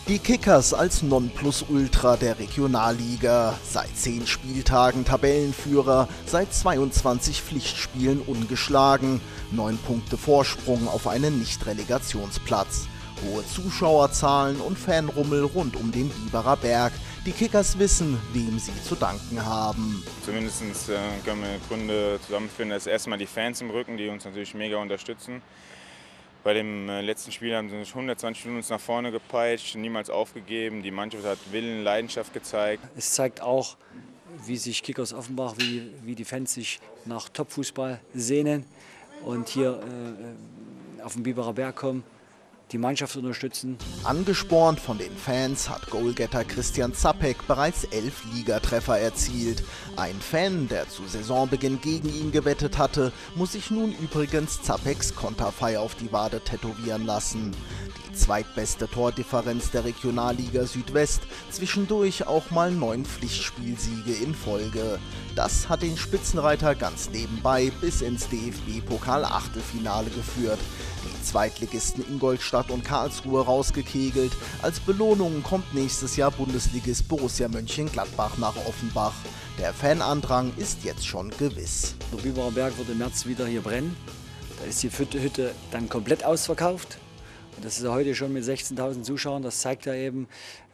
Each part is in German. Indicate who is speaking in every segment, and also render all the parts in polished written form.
Speaker 1: Die Kickers als Nonplusultra der Regionalliga. Seit 10 Spieltagen Tabellenführer, seit 22 Pflichtspielen ungeschlagen. 9 Punkte Vorsprung auf einen Nicht-Relegationsplatz. Hohe Zuschauerzahlen und Fanrummel rund um den Biberer Berg. Die Kickers wissen, wem sie zu danken haben.
Speaker 2: Zumindest können wir Gründe zusammenfinden. Das ist erstmal die Fans im Rücken, die uns natürlich mega unterstützen. Bei dem letzten Spiel haben sie uns 120 Minuten nach vorne gepeitscht, niemals aufgegeben. Die Mannschaft hat Willen, Leidenschaft gezeigt.
Speaker 3: Es zeigt auch, wie sich Kickers Offenbach, wie die Fans sich nach Topfußball sehnen und hier auf den Biberer Berg kommen, die Mannschaft unterstützen.
Speaker 1: Angespornt von den Fans hat Goalgetter Christian Zappek bereits 11 Ligatreffer erzielt. Ein Fan, der zu Saisonbeginn gegen ihn gewettet hatte, muss sich nun übrigens Zappeks Konterfei auf die Wade tätowieren lassen. Die zweitbeste Tordifferenz der Regionalliga Südwest, zwischendurch auch mal 9 Pflichtspielsiege in Folge. Das hat den Spitzenreiter ganz nebenbei bis ins DFB-Pokal-Achtelfinale geführt. Die Zweitligisten Ingolstadt und Karlsruhe rausgekegelt. Als Belohnung kommt nächstes Jahr Bundesligist Borussia Mönchengladbach nach Offenbach. Der Fanandrang ist jetzt schon gewiss.
Speaker 3: Der Biberer Berg wird im März wieder hier brennen. Da ist die Hütte dann komplett ausverkauft. Und das ist ja heute schon mit 16.000 Zuschauern. Das zeigt ja eben,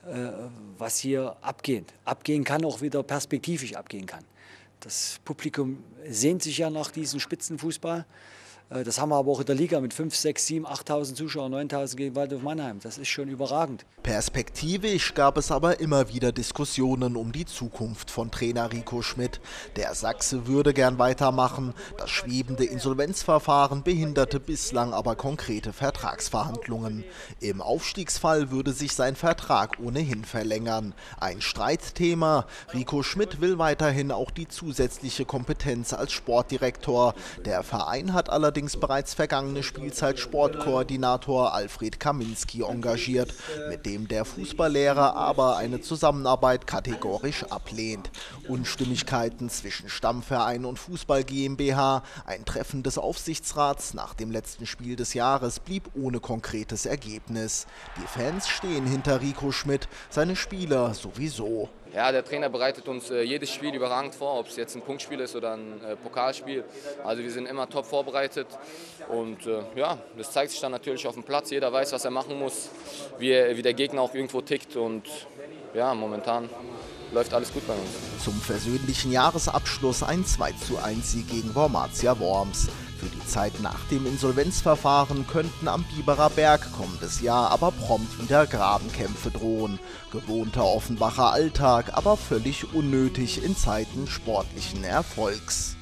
Speaker 3: was hier abgehen kann, auch wieder perspektivisch abgehen kann. Das Publikum sehnt sich ja nach diesem Spitzenfußball. Das haben wir aber auch in der Liga mit 5, 6, 7, 8.000 Zuschauern, 9.000 gegen Waldhof Mannheim. Das ist schon überragend.
Speaker 1: Perspektivisch gab es aber immer wieder Diskussionen um die Zukunft von Trainer Rico Schmidt. Der Sachse würde gern weitermachen. Das schwebende Insolvenzverfahren behinderte bislang aber konkrete Vertragsverhandlungen. Im Aufstiegsfall würde sich sein Vertrag ohnehin verlängern. Ein Streitthema. Rico Schmidt will weiterhin auch die zusätzliche Kompetenz als Sportdirektor. Der Verein hat allerdings bereits vergangene Spielzeit Sportkoordinator Alfred Kaminski engagiert, mit dem der Fußballlehrer aber eine Zusammenarbeit kategorisch ablehnt. Unstimmigkeiten zwischen Stammverein und Fußball GmbH, ein Treffen des Aufsichtsrats nach dem letzten Spiel des Jahres blieb ohne konkretes Ergebnis. Die Fans stehen hinter Rico Schmidt, seine Spieler sowieso.
Speaker 4: Ja, der Trainer bereitet uns jedes Spiel überragend vor, ob es jetzt ein Punktspiel ist oder ein Pokalspiel. Also wir sind immer top vorbereitet und ja, das zeigt sich dann natürlich auf dem Platz. Jeder weiß, was er machen muss, wie der Gegner auch irgendwo tickt und ja, momentan läuft alles gut bei uns.
Speaker 1: Zum versöhnlichen Jahresabschluss ein 2:1 gegen Wormatia Worms. Für die Zeit nach dem Insolvenzverfahren könnten am Biberer Berg kommendes Jahr aber prompt wieder Grabenkämpfe drohen. Gewohnter Offenbacher Alltag, aber völlig unnötig in Zeiten sportlichen Erfolgs.